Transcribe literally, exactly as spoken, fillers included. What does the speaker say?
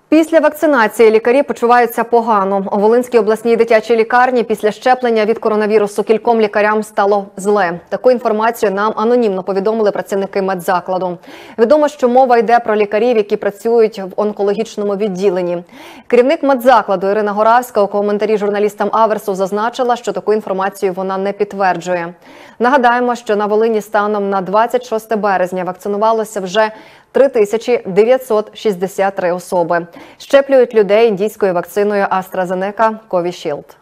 Після вакцинації лікарі почуваються погано. У Волинській обласній дитячій лікарні після щеплення від коронавірусу кільком лікарям стало зле. Таку інформацію нам анонімно повідомили працівники медзакладу. Відомо, що мова йде про лікарів, які працюють в онкологічному відділенні. Керівник медзакладу Ірина Горавська у коментарі журналістам Аверсу зазначила, що таку інформацію вона не підтверджує. Нагадаємо, що на Волині станом на двадцять шосте березня вакцинувалося вже три тисячі дев'ятсот шістдесят три особи. Щеплюють людей індійською вакциною AstraZeneca Covishield.